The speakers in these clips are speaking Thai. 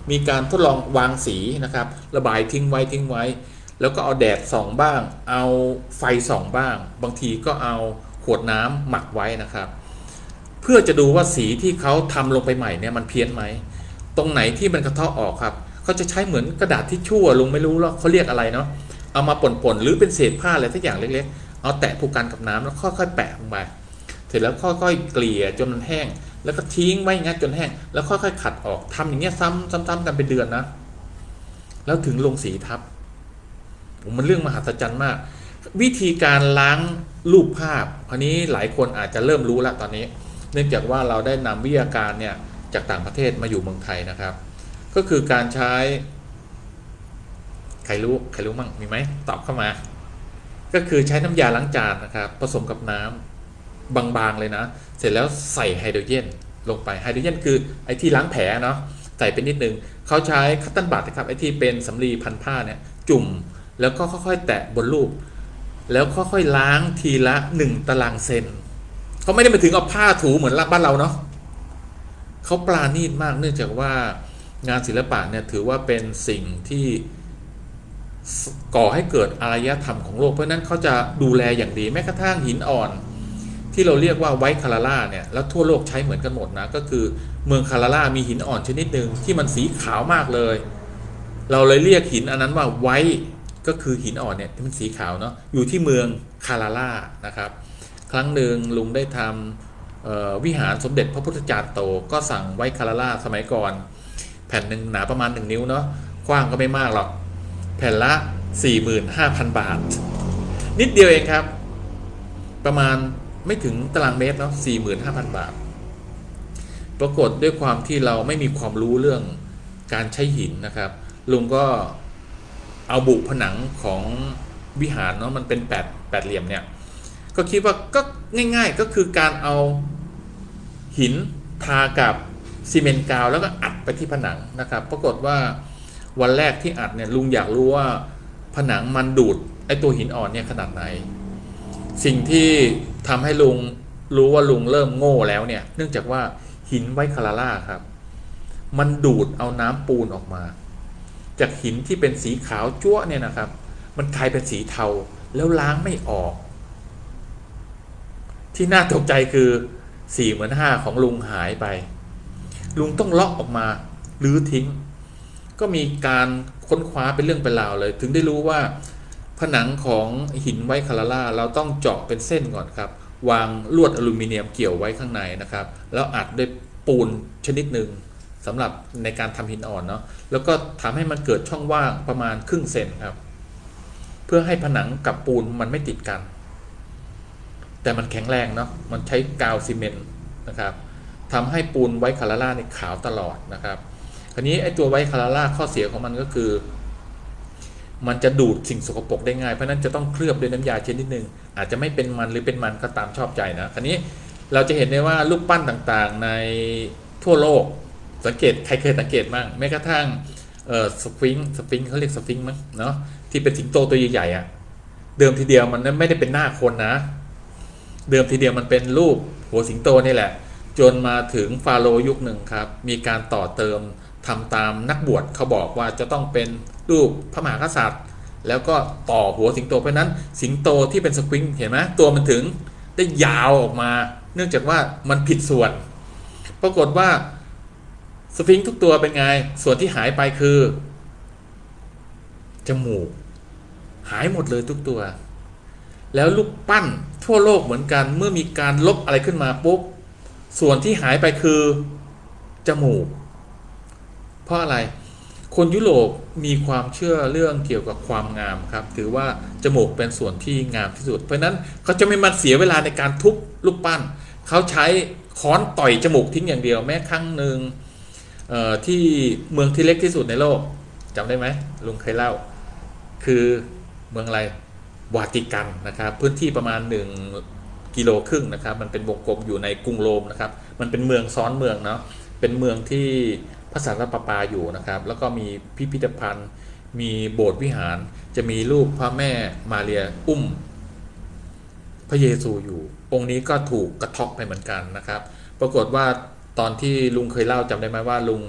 มีการทดลองวางสีนะครับระบายทิ้งไว้แล้วก็เอาแดดส่องบ้างเอาไฟส่องบ้างบางทีก็เอาขวดน้ำหมักไว้นะครับเพื่อจะดูว่าสีที่เขาทำลงไปใหม่เนี่ยมันเพี้ยนไหมตรงไหนที่มันกระเทาะออกครับเขาจะใช้เหมือนกระดาษทิชชู่ลุงไม่รู้แล้วเขาเรียกอะไรเนาะเอามาป่นๆหรือเป็นเศษผ้าอะไรทุกอย่างเล็กๆเอาแตะผูกกันกับน้ำแล้วค่อยๆแปะลงไปเสร็จแล้วค่อยๆเกลี่ยจนมันแห้งแล้วก็ทิ้งไว้งั้นจนแห้งแล้วค่อยๆขัดออกทำอย่างเงี้ยซ้ำๆกันเป็นเดือนนะแล้วถึงลงสีทับมันเรื่องมหัศจรรย์มากวิธีการล้างรูปภาพอันนี้หลายคนอาจจะเริ่มรู้แล้วตอนนี้เนื่องจากว่าเราได้นำวิทยาการเนี่ยจากต่างประเทศมาอยู่เมืองไทยนะครับก็คือการใช้ใครรู้มั่งมีไหมตอบเข้ามาก็คือใช้น้ำยาล้างจานนะครับผสมกับน้ำบางๆเลยนะเสร็จแล้วใส่ไฮโดรเจนลงไปไฮโดรเจนคือไอ้ที่ล้างแผลเนาะใส่ไปนิดนึงเขาใช้คัตเติ้ลบัตนะครับไอ้ที่เป็นสำลีพันผ้าเนี่ยจุ่มแล้วก็ค่อยๆแตะบนรูปแล้วค่อยๆล้างทีละ1 ตารางเซนเขาไม่ได้ไปถึงเอาผ้าถูเหมือนบ้านเราเนาะเขาปราณีตมากเนื่องจากว่างานศิลปะเนี่ยถือว่าเป็นสิ่งที่ก่อให้เกิดอารยธรรมของโลกเพราะนั้นเขาจะดูแลอย่างดีแม้กระทั่งหินอ่อนที่เราเรียกว่าไวท์คาราล่าเนี่ยแล้วทั่วโลกใช้เหมือนกันหมดนะก็คือเมืองคาราล่ามีหินอ่อนชนิดหนึ่งที่มันสีขาวมากเลยเราเลยเรียกหินอันนั้นว่าไวท์ก็คือหินอ่อนเนี่ยที่มันสีขาวเนาะอยู่ที่เมืองคาราล่านะครับครั้งหนึ่งลุงได้ทำวิหารสมเด็จพระพุทธจารย์โตก็สั่งไวท์คาราล่าสมัยก่อนแผ่นหนึ่งหนาประมาณ1 นิ้วเนาะกว้างก็ไม่มากหรอกแผ่นละ 45,000 บาทนิดเดียวเองครับประมาณไม่ถึงตารางเมตรเนาะ 45,000 บาทปรากฏด้วยความที่เราไม่มีความรู้เรื่องการใช้หินนะครับลุงก็เอาบุผนังของวิหารเนาะมันเป็นแปดเหลี่ยมเนี่ยก็คิดว่าก็ง่ายๆก็คือการเอาหินทากับซีเมนต์กาวแล้วก็อัดไปที่ผนังนะครับปรากฏว่าวันแรกที่อัดเนี่ยลุงอยากรู้ว่าผนังมันดูดไอตัวหินอ่อนเนี่ยขนาดไหนสิ่งที่ทำให้ลุงรู้ว่าลุงเริ่มโง่แล้วเนี่ยเนื่องจากว่าหินไวท์คาราล่าครับมันดูดเอาน้ำปูนออกมาจากหินที่เป็นสีขาวจั๊วเนี่ยนะครับมันกลายเป็นสีเทาแล้วล้างไม่ออกที่น่าตกใจคือ45,000ของลุงหายไปลุงต้องเลาะออกมารื้อทิ้งก็มีการค้นคว้าเป็นเรื่องเป็นราวเลยถึงได้รู้ว่าผนังของหินไวท์คาราล่าเราต้องเจาะเป็นเส้นก่อนครับวางลวดอลูมิเนียมเกี่ยวไว้ข้างในนะครับแล้วอัดด้วยปูนชนิดหนึ่งสำหรับในการทำหินอ่อนเนาะแล้วก็ทำให้มันเกิดช่องว่างประมาณครึ่งเซนครับเพื่อให้ผนังกับปูนมันไม่ติดกันแต่มันแข็งแรงเนาะมันใช้กาวซีเมนต์นะครับทำให้ปูนไวท์คาราล่าในขาวตลอดนะครับคราวนี้ไอ้ตัวไวท์คาราล่าข้อเสียของมันก็คือมันจะดูดสิ่งสกปรกได้ง่ายเพราะนั้นจะต้องเคลือบด้วยน้ำยาชนิดหนึ่งอาจจะไม่เป็นมันหรือเป็นมันก็ตามชอบใจนะคราวนี้เราจะเห็นได้ว่ารูปปั้นต่างๆในทั่วโลกสังเกตใครเคยสังเกตบ้างแม้กระทั่งสฟิงค์เขาเรียกสฟิงค์มั้งเนาะที่เป็นสิงโตตัวใหญ่ๆอ่ะเดิมทีเดียวมันไม่ได้เป็นหน้าคนนะเดิมทีเดียวมันเป็นรูปหัวสิงโตนี่แหละจนมาถึงฟาโรห์ยุคหนึ่งครับมีการต่อเติมทำตามนักบวชเขาบอกว่าจะต้องเป็นรูปพระมหากษัตริย์แล้วก็ต่อหัวสิงโตเพราะนั้นสิงโตที่เป็นสฟิงค์เห็นไหมตัวมันถึงได้ยาวออกมาเนื่องจากว่ามันผิดส่วนปรากฏว่าสฟิงค์ทุกตัวเป็นไงส่วนที่หายไปคือจมูกหายหมดเลยทุกตัวแล้วรูปปั้นทั่วโลกเหมือนกันเมื่อมีการลบอะไรขึ้นมาปุ๊บส่วนที่หายไปคือจมูกเพราะอะไรคนยุโรปมีความเชื่อเรื่องเกี่ยวกับความงามครับถือว่าจมูกเป็นส่วนที่งามที่สุดเพราะนั้นเขาจะไม่มาเสียเวลาในการทุบรูปปั้นเขาใช้ค้อนต่อยจมูกทิ้งอย่างเดียวแม้ครั้งหนึ่งที่เมืองที่เล็กที่สุดในโลกจำได้ไหมลุงเคยเล่าคือเมืองอะไรวาติกันนะครับพื้นที่ประมาณ1.5 กิโลนะครับมันเป็นวงกลมอยู่ในกรุงโรมนะครับมันเป็นเมืองซ้อนเมืองเนาะเป็นเมืองที่พระสันตะปาปาอยู่นะครับแล้วก็มีพิพิธภัณฑ์มีโบสถ์วิหารจะมีรูปพระแม่มาเรียอุ้มพระเยซูอยู่องค์นี้ก็ถูกกระทบไปเหมือนกันนะครับปรากฏว่าตอนที่ลุงเคยเล่าจำได้ไหมว่าลุง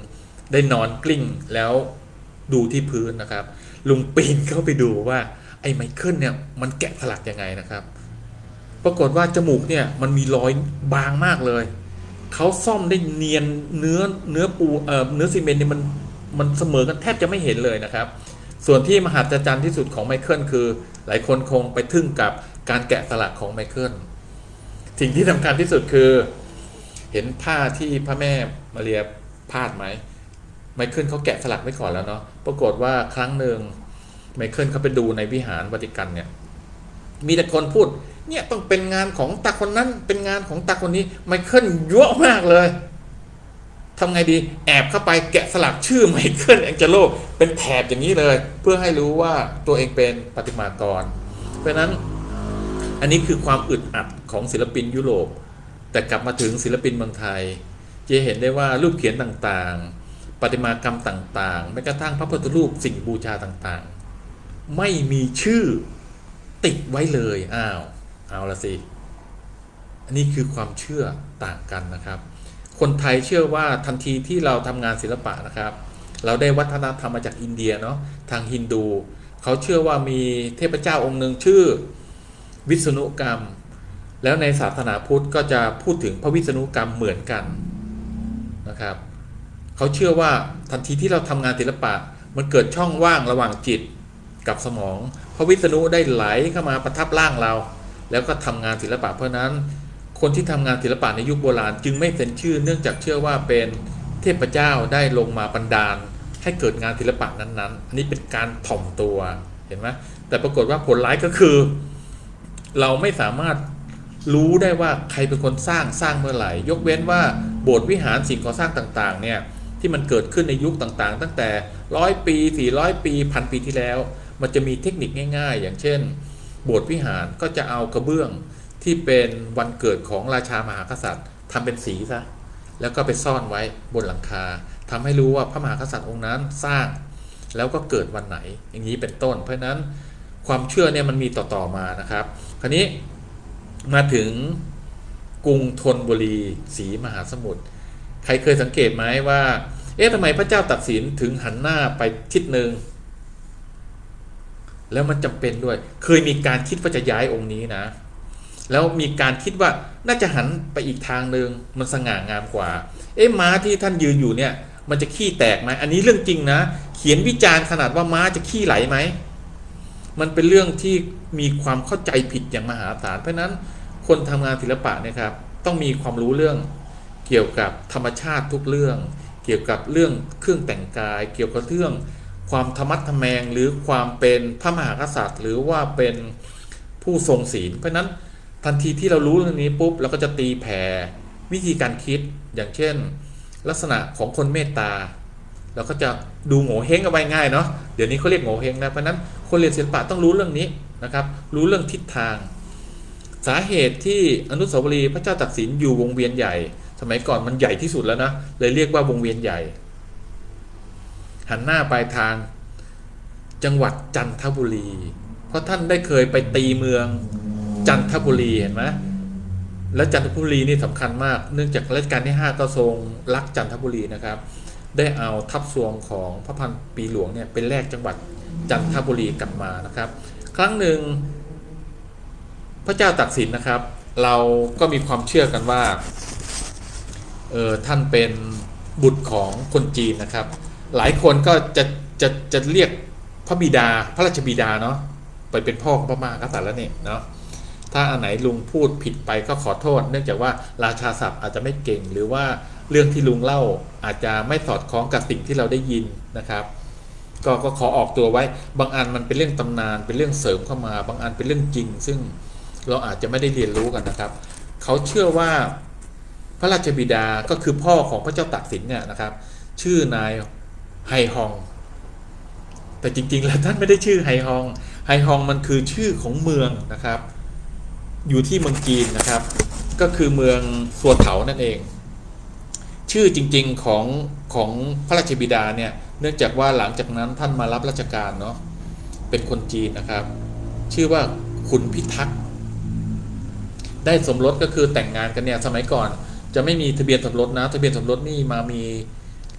ได้นอนกลิ้งแล้วดูที่พื้นนะครับลุงปีนเข้าไปดูว่าไอ้ไมเคิลเนี่ยมันแกะสลักยังไงนะครับปรากฏว่าจมูกเนี่ยมันมีรอยบางมากเลยเขาซ่อมได้เนียนเนื้อปูเนื้อซีเมนต์เนี่ยมันเสมอกันแทบจะไม่เห็นเลยนะครับส่วนที่มหัศจรรย์ที่สุดของไมเคิลคือหลายคนคงไปทึ่งกับการแกะสลักของไมเคิลสิ่งที่สำคัญที่สุดคือเห็นผ้าที่พระแม่มาเรียพาดไหมไมเคิลเขาแกะสลักไว้ก่อนแล้วเนาะปรากฏว่าครั้งหนึ่งไมเคิลเขาไปดูในวิหารวาติกันเนี่ยมีแต่คนพูดเนี่ยต้องเป็นงานของตาคนนั้นเป็นงานของตาคนนี้ไมเคิลยั่วมากเลยทำไงดีแอบเข้าไปแกะสลักชื่อไมเคิลแองเจโลเป็นแถบอย่างนี้เลยเพื่อให้รู้ว่าตัวเองเป็นประติมากรเพราะนั้นอันนี้คือความอึดอัดของศิลปินยุโรปแต่กลับมาถึงศิลปินเมืองไทยจะเห็นได้ว่ารูปเขียนต่างๆประติมากรรมต่างๆแม้กระทั่งพระพุทธรูปสิ่งบูชาต่างๆไม่มีชื่อติดไว้เลยเอาละสิอันนี้คือความเชื่อต่างกันนะครับคนไทยเชื่อว่าทันทีที่เราทำงานศิลปะนะครับเราได้วัฒนธรรมมาจากอินเดียเนาะทางฮินดูเขาเชื่อว่ามีเทพเจ้าองค์หนึ่งชื่อวิษณุกรรมแล้วในศาสนาพุทธก็จะพูดถึงพระวิษณุกรรมเหมือนกันนะครับเขาเชื่อว่าทันทีที่เราทำงานศิลปะมันเกิดช่องว่างระหว่างจิตกับสมองพระวิษณุได้ไหลเข้ามาประทับร่างเราแล้วก็ทำงานศิลปะเพราะนั้นคนที่ทำงานศิลปะในยุคโบราณจึงไม่เซ็นชื่อเนื่องจากเชื่อว่าเป็นเทพเจ้าได้ลงมาบันดาลให้เกิดงานศิลปะนั้นๆอันนี้เป็นการถ่อมตัวเห็นไหมแต่ปรากฏว่าผลร้ายก็คือเราไม่สามารถรู้ได้ว่าใครเป็นคนสร้างเมื่อไหร่ยกเว้นว่าโบสถ์วิหารสิ่งก่อสร้างต่างๆเนี่ยที่มันเกิดขึ้นในยุคต่างๆตั้งแต่100 ปี400 ปี1,000 ปีที่แล้วมันจะมีเทคนิคง่ายๆอย่างเช่นโบสถ์วิหารก็จะเอากระเบื้องที่เป็นวันเกิดของราชามหากษัตริย์ทำเป็นสีซะแล้วก็ไปซ่อนไว้บนหลังคาทำให้รู้ว่าพระมหากษัตริย์องค์นั้นสร้างแล้วก็เกิดวันไหนอย่างนี้เป็นต้นเพราะนั้นความเชื่อเนี่ยมันมีต่อมานะครับคราวนี้มาถึงกรุงธนบุรีศรีมหาสมุทรใครเคยสังเกตไหมว่าทำไมพระเจ้าตากสินถึงหันหน้าไปทิศหนึ่งแล้วมันจำเป็นด้วยเคยมีการคิดว่าจะย้ายองค์นี้นะแล้วมีการคิดว่าน่าจะหันไปอีกทางหนึ่งมันสง่างามกว่าม้าที่ท่านยืนอยู่เนี่ยมันจะขี้แตกไหมอันนี้เรื่องจริงนะเขียนวิจารณ์ขนาดว่าม้าจะขี้ไหลไหมมันเป็นเรื่องที่มีความเข้าใจผิดอย่างมหาศาลเพราะนั้นคนทำงานศิลปะเนี่ยครับต้องมีความรู้เรื่องเกี่ยวกับธรรมชาติทุกเรื่องเกี่ยวกับเรื่องเครื่องแต่งกายเกี่ยวกับเรื่องความธรรมะทแมงหรือความเป็นพระมหากษัตริย์หรือว่าเป็นผู้ทรงศีลเพราะนั้นทันทีที่เรารู้เรื่องนี้ปุ๊บเราก็จะตีแผ่วิธีการคิดอย่างเช่นลักษณะของคนเมตตาเราก็จะดูโง่เฮงเอาไว้ง่ายเนาะเดี๋ยวนี้เขาเรียกโง่เฮงนะเพราะนั้นคนเรียนศิลปะต้องรู้เรื่องนี้นะครับรู้เรื่องทิศทางสาเหตุที่อนุสาวรีย์พระเจ้าตากสินอยู่วงเวียนใหญ่สมัยก่อนมันใหญ่ที่สุดแล้วนะเลยเรียกว่าวงเวียนใหญ่หันหน้าไปทางจังหวัดจันทบุรีเพราะท่านได้เคยไปตีเมืองจันทบุรีเห็นไหมแล้วจันทบุรีนี่สำคัญมากเนื่องจากรัชกาลที่5ก็ทรงรักจันทบุรีนะครับได้เอาทัพทรวงของพระพันปีหลวงเนี่ยเป็นแรกจังหวัดจันทบุรีกลับมานะครับครั้งหนึ่งพระเจ้าตากสินนะครับเราก็มีความเชื่อกันว่าท่านเป็นบุตรของคนจีนนะครับหลายคนก็จะเรียกพระบิดาพระราชบิดาเนาะไปเป็นพ่อของพระมหากษัตริย์แล้วเนี่ยเนาะถ้าอันไหนลุงพูดผิดไปก็ขอโทษเนื่องจากว่าราชาศัพท์อาจจะไม่เก่งหรือว่าเรื่องที่ลุงเล่าอาจจะไม่สอดคล้องกับสิ่งที่เราได้ยินนะครับก็ขอออกตัวไว้บางอันมันเป็นเรื่องตำนานเป็นเรื่องเสริมเข้ามาบางอันเป็นเรื่องจริงซึ่งเราอาจจะไม่ได้เรียนรู้กันนะครับเขาเชื่อว่าพระราชบิดาก็คือพ่อของพระเจ้าตากสินเนี่ยนะครับชื่อนายไฮฮองแต่จริงๆแล้วท่านไม่ได้ชื่อไฮฮองมันคือชื่อของเมืองนะครับอยู่ที่เมืองจีนนะครับก็คือเมืองสัวเถานั่นเองชื่อจริงๆของพระราชบิดาเนี่ยเนื่องจากว่าหลังจากนั้นท่านมารับราชการเนาะเป็นคนจีนนะครับชื่อว่าคุณพิทักษ์ได้สมรสก็คือแต่งงานกันเนี่ยสมัยก่อนจะไม่มีทะเบียนสมรสนะทะเบียนสมรสนี่มามี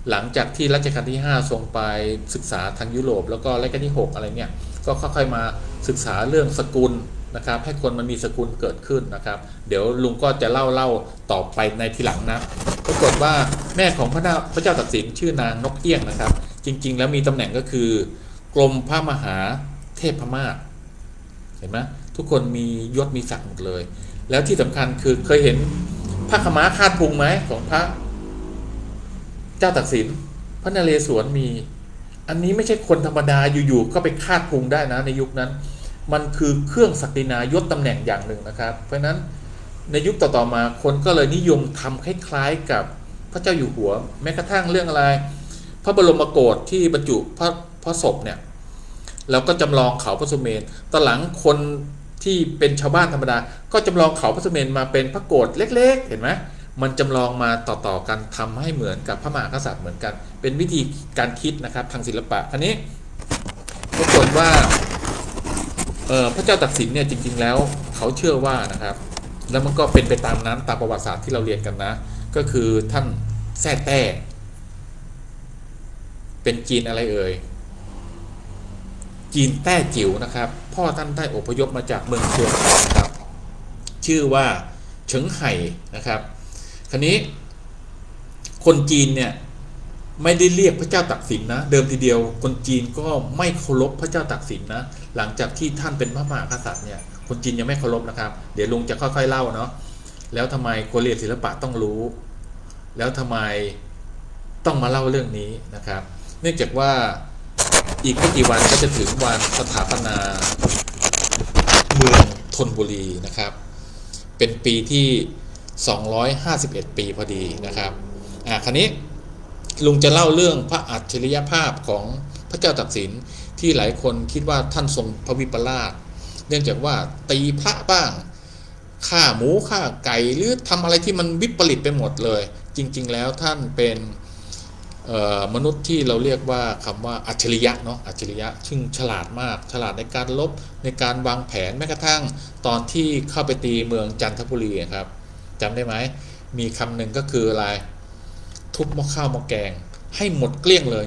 หลังจากที่รัชกาลที่5ทรงไปศึกษาทางยุโรปแล้วก็รัชกาลที่6อะไรเนี่ยก็ค่อยๆมาศึกษาเรื่องสกุลนะครับให้คนมันมีสกุลเกิดขึ้นนะครับเดี๋ยวลุงก็จะเล่าต่อไปในทีหลังนะปรากฏว่าแม่ของพระเจ้าตากสินชื่อนางนกเอี้ยงนะครับจริงๆแล้วมีตำแหน่งก็คือกรมพระมหาเทพมาศเห็นไหมทุกคนมียศมีศักดิ์หมดเลยแล้วที่สำคัญคือเคยเห็นผ้าขม้าคาดพุงไหมของพระเจ้าตากสินพระนเรศวรมีอันนี้ไม่ใช่คนธรรมดาอยู่ๆก็ไปคาดพุงได้นะในยุคนั้นมันคือเครื่องศักดินายศตำแหน่งอย่างหนึ่งนะครับเพราะฉะนั้นในยุคต่อๆมาคนก็เลยนิยมทำคล้ายๆกับพระเจ้าอยู่หัวแม้กระทั่งเรื่องอะไรพระบรมโกศที่บรรจุพระศพเนี่ยเราก็จำลองเขาพระสุเมรุตอนหลังคนที่เป็นชาวบ้านธรรมดาก็จำลองเขาพระสุเมรุมาเป็นพระโกศเล็กๆเห็นไหมมันจำลองมาต่อๆกันทำให้เหมือนกับพระมหากษัตริย์เหมือนกันเป็นวิธีการคิดนะครับทางศิลปะอันนี้ปรากฏว่าพระเจ้าตากสินเนี่ยจริงๆแล้วเขาเชื่อว่านะครับแล้วมันก็เป็นไปตามนั้นตามประวัติศาสตร์ที่เราเรียนกันนะก็คือท่านแซ่แต้เป็นจีนอะไรเอ่ยจีนแต้จิ๋วนะครับพ่อท่านได้อพยพมาจากเมืองเชียงนะครับชื่อว่าเฉิงไห่นะครับคราวนี้คนจีนเนี่ยไม่ได้เรียกพระเจ้าตากสินนะเดิมทีเดียวคนจีนก็ไม่เคารพพระเจ้าตากสินนะหลังจากที่ท่านเป็นพระมหากษัตริย์เนี่ยคนจีนยังไม่เคารพนะครับเดี๋ยวลุงจะค่อยๆเล่าเนาะแล้วทำไมคนเรียนศิลปะต้องรู้แล้วทำไมต้องมาเล่าเรื่องนี้นะครับเนื่องจากว่าอีกไม่กี่วันก็จะถึงวันสถาปนาเมืองธนบุรีนะครับเป็นปีที่251 ปีพอดีนะครับคราวนี้ลุงจะเล่าเรื่องพระอัจฉริยภาพของพระเจ้าตากสินที่หลายคนคิดว่าท่านทรงพระวิปลาสเนื่องจากว่าตีพระบ้างฆ่าหมูฆ่าไก่หรือทำอะไรที่มันวิปริตไปหมดเลยจริงๆแล้วท่านเป็นมนุษย์ที่เราเรียกว่าคำว่าอัจฉริยะเนาะอัจฉริยะซึ่งฉลาดมากฉลาดในการลบในการวางแผนแม้กระทั่งตอนที่เข้าไปตีเมืองจันทบุรีครับจำได้ไหมมีคำหนึ่งก็คืออะไรทุบหม้อข้าวหม้อแกงให้หมดเกลี้ยงเลย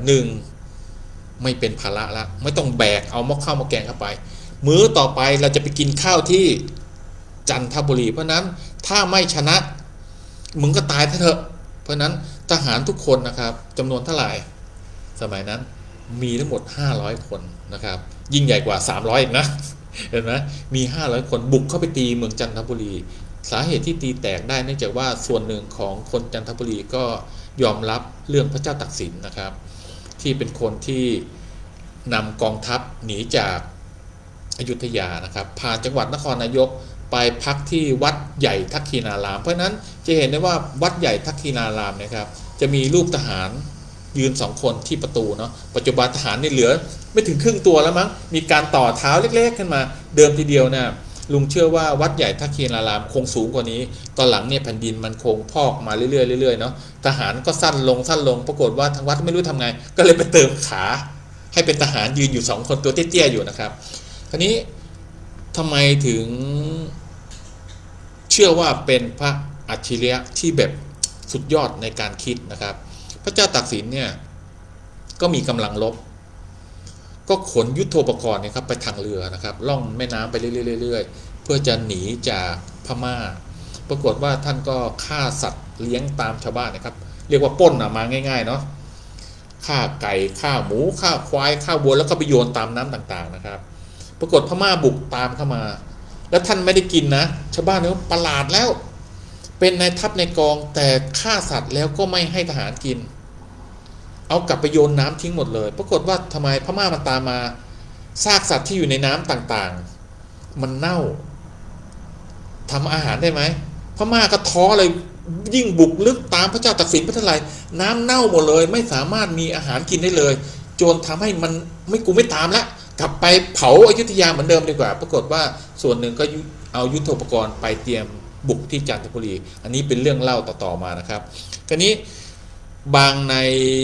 1ไม่เป็นภาระละไม่ต้องแบกเอาหม้อข้าวหม้อแกงเข้าไปมื้อต่อไปเราจะไปกินข้าวที่จันทบุรีเพราะนั้นถ้าไม่ชนะมึงก็ตายเถอะเพราะนั้นทหารทุกคนนะครับจำนวนเท่าไหร่สมัยนั้นมีทั้งหมด500 คนนะครับยิ่งใหญ่กว่า300อีกนะเห็นไหมมี500 คนบุกเข้าไปตีเมืองจันทบุรีสาเหตุที่ตีแตกได้เนื่องจากว่าส่วนหนึ่งของคนจันทบุรีก็ยอมรับเรื่องพระเจ้าตากสินนะครับที่เป็นคนที่นำกองทัพหนีจากอยุธยานะครับผ่านจังหวัดนครนายกไปพักที่วัดใหญ่ทักคีนารามเพราะนั้นจะเห็นได้ว่าวัดใหญ่ทักคีนารามนะครับจะมีรูปทหารยืน2 คนที่ประตูเนาะปัจจุบันทหารนี่เหลือไม่ถึงครึ่งตัวแล้วมั้งมีการต่อเท้าเล็กๆขึ้นมาเดิมทีเดียวนะลุงเชื่อว่าวัดใหญ่ทักคีนารามคงสูงกว่านี้ตอนหลังเนี่ยแผ่นดินมันคงพอกมาเรื่อยๆเรื่อยๆเนาะทหารก็สั้นลงปรากฏว่าทางวัดไม่รู้ทำไงก็เลยไปเติมขาให้เป็นทหารยืนอยู่2 คนตัวเตี้ยๆอยู่นะครับคราวนี้ทำไมถึงเชื่อว่าเป็นพระอัจฉริยะที่แบบสุดยอดในการคิดนะครับพระเจ้าตากสินเนี่ยก็มีกำลังรบก็ขนยุทโธปกรณ์เนี่ยครับไปทางเรือนะครับล่องแม่น้ำไปเรื่อยๆเพื่อจะหนีจากพม่าปรากฏว่าท่านก็ฆ่าสัตว์เลี้ยงตามชาวบ้านนะครับเรียกว่าปล้นมาง่ายๆเนาะฆ่าไก่ฆ่าหมูฆ่าควายฆ่าวัวแล้วก็ไปโยนตามน้ำต่างๆนะครับปรากฏพม่าบุกตามเข้ามาแล้วท่านไม่ได้กินนะชาวบ้านเนี่ยประหลาดแล้วเป็นนายทัพในกองแต่ฆ่าสัตว์แล้วก็ไม่ให้ทหารกินเอากลับไปโยนน้ำทิ้งหมดเลยปรากฏว่าทำไมพม่ามันตามมาซากสัตว์ที่อยู่ในน้ำต่างๆมันเน่าทำอาหารได้ไหมพม่าก็ท้อเลยยิ่งบุกลึกตามพระเจ้าตากสินไปเท่าไหร่น้ำเน่าหมดเลยไม่สามารถมีอาหารกินได้เลยจนทำให้มันไม่ตามแล้วกลับไปเผาอยุธยาเหมือนเดิมดีกว่าปรากฏว่าส่วนหนึ่งก็เอายุทโธปกรณ์ไปเตรียมบุกที่จันทบุรีอันนี้เป็นเรื่องเล่าต่อๆมานะครับคราวนี้บางใน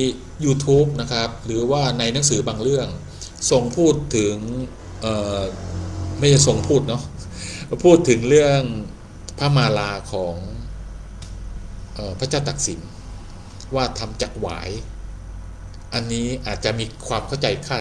YouTube นะครับหรือว่าในหนังสือบางเรื่องทรงพูดถึงไม่ใช่ทรงพูดเนาะพูดถึงเรื่องพระมาลาของพระเจ้าตากสินว่าทำจากหวายอันนี้อาจจะมีความเข้าใจคลาด